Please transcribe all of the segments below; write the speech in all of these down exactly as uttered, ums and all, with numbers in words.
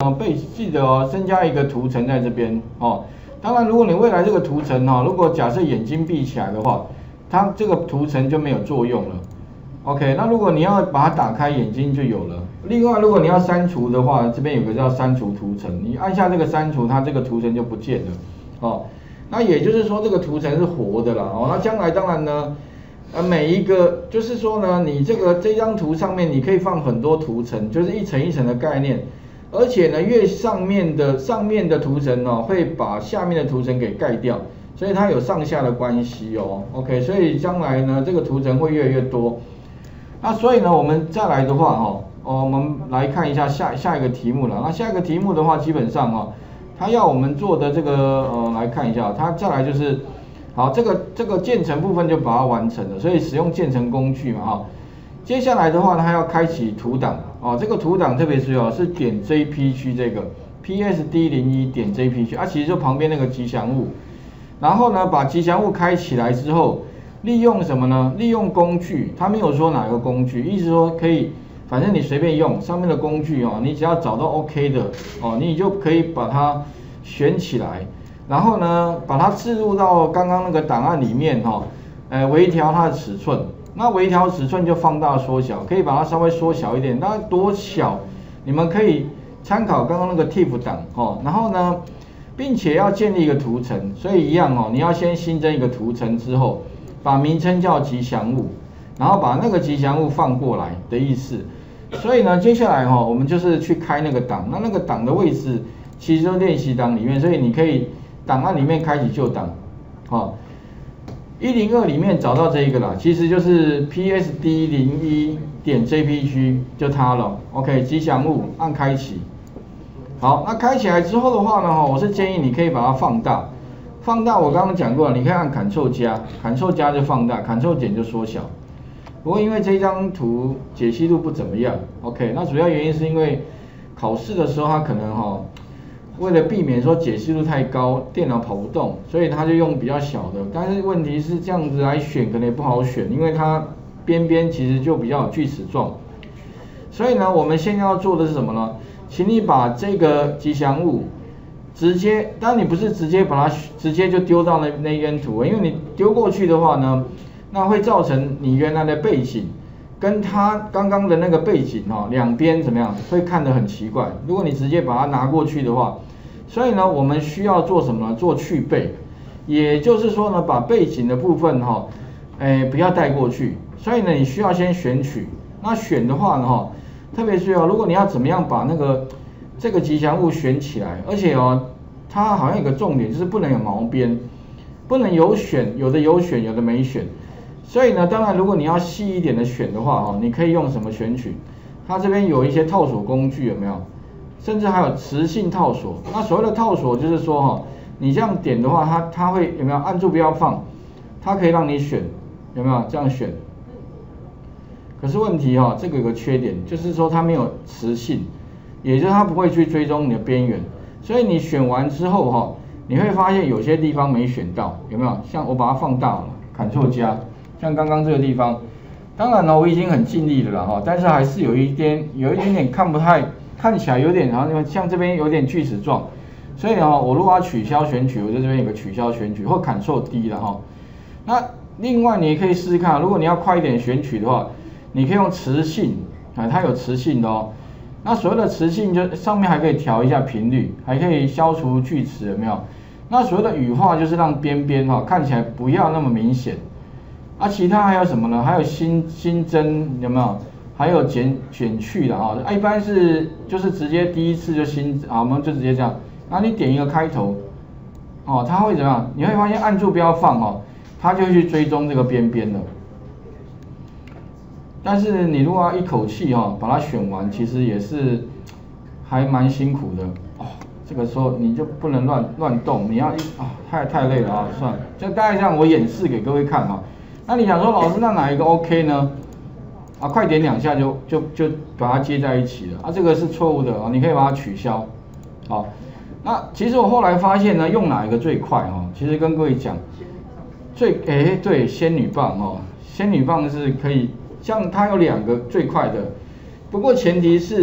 哦，被记得哦，增加一个图层在这边哦。当然，如果你未来这个图层哈、哦，如果假设眼睛闭起来的话，它这个图层就没有作用了。OK， 那如果你要把它打开，眼睛就有了。另外，如果你要删除的话，这边有个叫删除图层，你按下这个删除，它这个图层就不见了哦。那也就是说，这个图层是活的啦哦。那将来当然呢，呃，每一个就是说呢，你这个这张图上面你可以放很多图层，就是一层一层的概念。而且呢，越上面的上面的图层哦，会把下面的图层给盖掉，所以它有上下的关系哦。OK， 所以将来呢，这个图层会越来越多。那所以呢，我们再来的话哈、哦，我们来看一下下下一个题目了。那下一个题目的话，基本上哈、哦，它要我们做的这个呃，来看一下，它再来就是，好，这个这个渐层部分就把它完成了，所以使用渐层工具嘛哈、哦。接下来的话，它要开启图档哦，这个图档特别是哦，是点 J P G 这个 P S D 零一 点 J P G 啊，其实就旁边那个吉祥物。然后呢，把吉祥物开起来之后。利用什么呢？利用工具，他没有说哪个工具，意思说可以，反正你随便用上面的工具哦，你只要找到 OK 的哦，你就可以把它选起来，然后呢，把它置入到刚刚那个档案里面哈、哦，呃，微调它的尺寸，那微调尺寸就放大缩小，可以把它稍微缩小一点，大概多小，你们可以参考刚刚那个 T I F 档哦，然后呢，并且要建立一个图层，所以一样哦，你要先新增一个图层之后。把名称叫吉祥物，然后把那个吉祥物放过来的意思。所以呢，接下来哈、哦，我们就是去开那个档，那那个档的位置其实就练习档里面，所以你可以档案里面开启旧档，哦，一零二里面找到这一个啦，其实就是 P S D 零一 点 J P G 就它了。OK， 吉祥物按开启。好，那开起来之后的话呢，哈，我是建议你可以把它放大。放大我刚刚讲过了，你可以按 Ctrl 加 ，Ctrl 加就放大 ，Ctrl 减就缩小。不过因为这张图解析度不怎么样 ，OK， 那主要原因是因为考试的时候它可能哈、哦，为了避免说解析度太高，电脑跑不动，所以它就用比较小的。但是问题是这样子来选可能也不好选，因为它边边其实就比较有锯齿状。所以呢，我们现在要做的是什么呢？请你把这个吉祥物。直接，当然你不是直接把它直接就丢到那那一张图，因为你丢过去的话呢，那会造成你原来的背景跟它刚刚的那个背景哈、哦，两边怎么样会看得很奇怪。如果你直接把它拿过去的话，所以呢，我们需要做什么呢？做去背，也就是说呢，把背景的部分哈、哦，哎不要带过去。所以呢，你需要先选取。那选的话呢哈，特别是哦，如果你要怎么样把那个这个吉祥物选起来，而且哦，它好像有个重点，就是不能有毛边，不能有选，有的有选，有的没选。所以呢，当然如果你要细一点的选的话，哦，你可以用什么选取？它这边有一些套索工具，有没有？甚至还有磁性套索。那所谓的套索就是说，哈，你这样点的话，它它会有没有按住不要放？它可以让你选，有没有这样选？可是问题哈，这个有个缺点，就是说它没有磁性。也就是它不会去追踪你的边缘，所以你选完之后哈，你会发现有些地方没选到，有没有？像我把它放大了 ，Ctrl 加，像刚刚这个地方，当然呢我已经很尽力了啦哈，但是还是有一点有一点点看不太，看起来有点好像像这边有点锯齿状，所以呢我如果要取消选取，我就这边有个取消选取或 Ctrl D 了哈。那另外你也可以试试看，如果你要快一点选取的话，你可以用磁性啊，它有磁性的哦。那所谓的磁性就上面还可以调一下频率，还可以消除锯齿，有没有？那所谓的羽化就是让边边哈看起来不要那么明显。啊，其他还有什么呢？还有新新增有没有？还有减减去的啊，啊一般是就是直接第一次就新啊，我们就直接这样。然后你点一个开头，哦，它会怎么样？你会发现按住不要放哦，它就会去追踪这个边边的。但是你如果要一口气哈、哦、把它选完，其实也是还蛮辛苦的哦。这个时候你就不能乱乱动，你要一啊太太累了啊，算了，就大概这样我演示给各位看哈、哦。那你想说老师那哪一个 OK 呢？啊，快点两下就就就把它接在一起了啊，这个是错误的啊，你可以把它取消。好，那其实我后来发现呢，用哪一个最快哈、哦？其实跟各位讲，最哎对仙女棒哦，仙女棒是可以。像它有两个最快的，不过前提是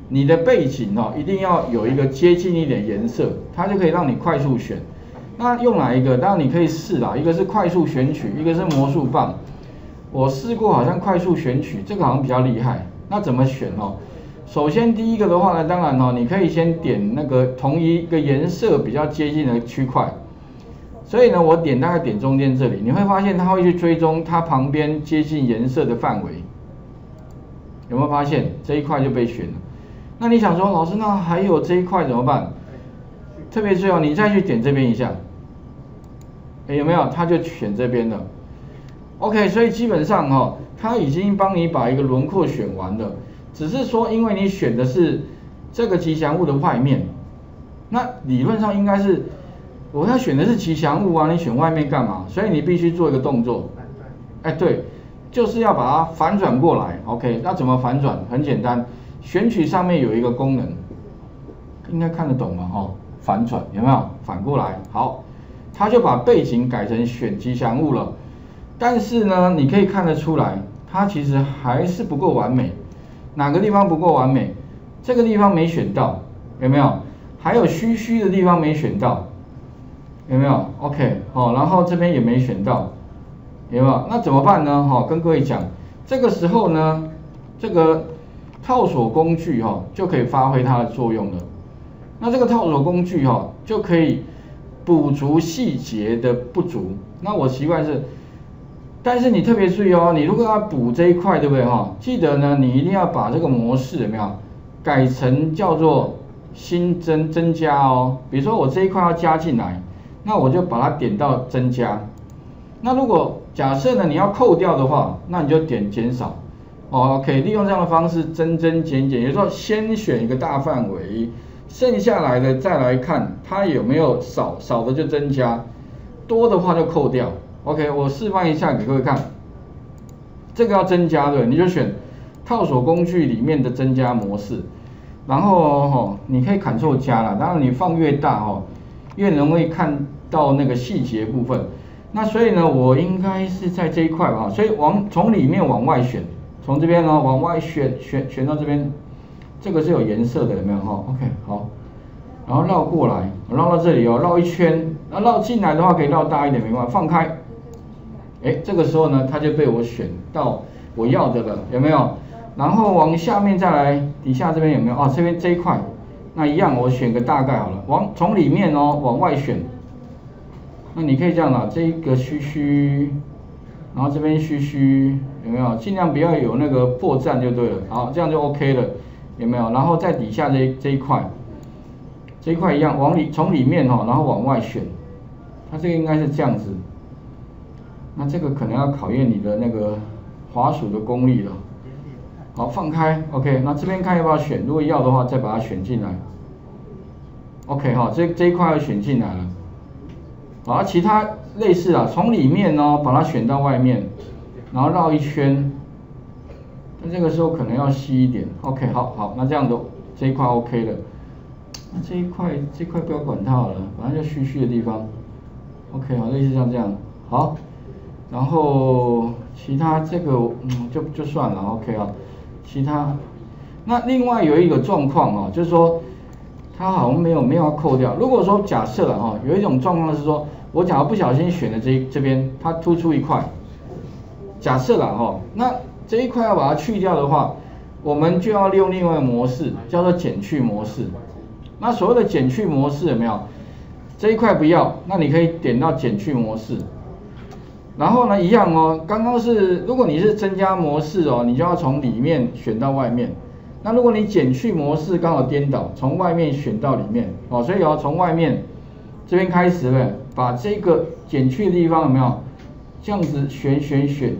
你的背景哦一定要有一个接近一点颜色，它就可以让你快速选。那用哪一个？当然你可以试啦，一个是快速选取，一个是魔术棒。我试过，好像快速选取这个好像比较厉害。那怎么选哦？首先第一个的话呢，当然哦，你可以先点那个同一个颜色比较接近的区块。所以呢，我点大概点中间这里，你会发现它会去追踪它旁边接近颜色的范围。有没有发现这一块就被选了？那你想说，老师，那还有这一块怎么办？特别是哦，你再去点这边一下，哎，有没有？它就选这边了。OK， 所以基本上哈、哦，它已经帮你把一个轮廓选完了，只是说因为你选的是这个吉祥物的外面，那理论上应该是我要选的是吉祥物啊，你选外面干嘛？所以你必须做一个动作，哎，对，就是要把它反转过来。OK， 那怎么反转？很简单，选取上面有一个功能，应该看得懂嘛？哈，反转有没有？反过来，好，它就把背景改成选吉祥物了。但是呢，你可以看得出来，它其实还是不够完美。哪个地方不够完美？这个地方没选到，有没有？还有虚虚的地方没选到，有没有 ？OK， 好，然后这边也没选到，有没有？那怎么办呢？哈，跟各位讲，这个时候呢，这个套索工具哈就可以发挥它的作用了。那这个套索工具哈就可以补足细节的不足。那我习惯是。但是你特别注意哦，你如果要补这一块，对不对哈？记得呢，你一定要把这个模式有没有改成叫做新增增加哦。比如说我这一块要加进来，那我就把它点到增加。那如果假设呢你要扣掉的话，那你就点减少。哦 ，OK， 利用这样的方式增增减减，有时候先选一个大范围，剩下来的再来看它有没有少，少的就增加，多的话就扣掉。OK， 我示范一下给各位看，这个要增加的，你就选套索工具里面的增加模式，然后哦，你可以 Ctrl 加啦，当然你放越大哦，越容易看到那个细节部分。那所以呢，我应该是在这一块吧，所以往从里面往外选，从这边呢往外选选选到这边，这个是有颜色的，有没有哈 ？OK， 好。然后绕过来，绕到这里哦，绕一圈，那绕进来的话可以绕大一点，没关系，放开。哎，这个时候呢，它就被我选到我要的了，有没有？然后往下面再来，底下这边有没有？哦，这边这一块，那一样我选个大概好了，往从里面哦往外选。那你可以这样啦，这个虚虚，然后这边虚虚，有没有？尽量不要有那个破绽就对了，好，这样就 OK 了，有没有？然后在底下这这一块，这一块一样，往里从里面哦，然后往外选，它这个应该是这样子。那这个可能要考验你的那个滑鼠的功力了。好，放开 ，OK。那这边看要不要选，如果要的话，再把它选进来。OK 哈，这这一块要选进来了。好，其他类似啊，从里面呢把它选到外面，然后绕一圈。那这个时候可能要细一点。OK， 好好，那这样的这一块 OK 了。那这一块这一块不要管它好了，反正就虚虚的地方。OK， 好，类似像这样，好。然后其他这个嗯就就算了 ，OK 啊。其他，那另外有一个状况啊，就是说它好像没有没有要扣掉。如果说假设了哈，有一种状况是说，我假如不小心选的这这边它突出一块，假设了哈，那这一块要把它去掉的话，我们就要利用另外一个模式，叫做减去模式。那所谓的减去模式有没有？这一块不要，那你可以点到减去模式。然后呢，一样哦，刚刚是如果你是增加模式哦，你就要从里面选到外面。那如果你减去模式刚好颠倒，从外面选到里面哦，所以要从外面这边开始呗，把这个减去的地方有没有这样子选选选，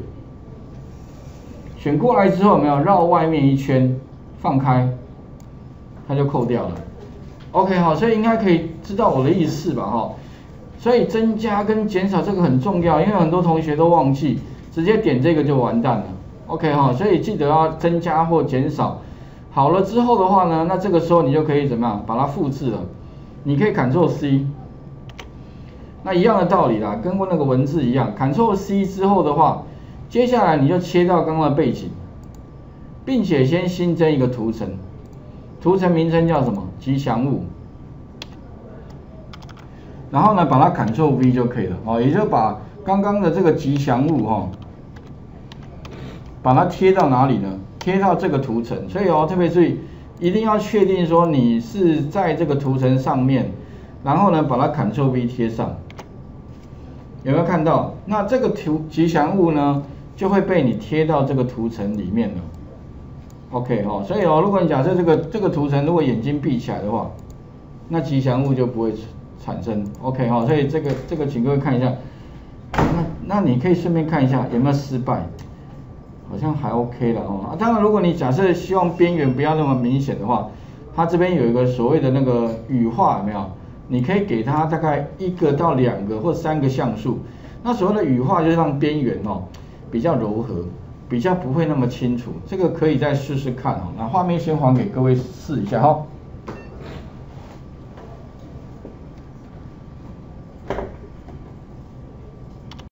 选过来之后有没有绕外面一圈，放开，它就扣掉了。OK 好，所以应该可以知道我的意思吧哈。所以增加跟减少这个很重要，因为很多同学都忘记，直接点这个就完蛋了。OK 哈，所以记得要增加或减少。好了之后的话呢，那这个时候你就可以怎么样把它复制了？你可以 Ctrl C， 那一样的道理啦，跟那个文字一样 ，Ctrl C 之后的话，接下来你就切到刚刚的背景，并且先新增一个图层。 图层名称叫什么？吉祥物。然后呢，把它 Ctrl V 就可以了哦，也就把刚刚的这个吉祥物哈、哦，把它贴到哪里呢？贴到这个图层。所以哦，特别注意，一定要确定说你是在这个图层上面，然后呢，把它 Ctrl V 贴上。有没有看到？那这个图吉祥物呢，就会被你贴到这个图层里面了。OK 哦，所以哦，如果你假设这个这个图层如果眼睛闭起来的话，那吉祥物就不会产生。OK 哈、哦，所以这个这个请各位看一下，那那你可以顺便看一下有没有失败，好像还 OK 了哦。啊，当然如果你假设希望边缘不要那么明显的话，它这边有一个所谓的那个羽化有没有？你可以给它大概一个到两个或三个像素。那所谓的羽化就是让边缘哦比较柔和，比较不会那么清楚。这个可以再试试看哦。那画面先还给各位试一下哈、哦。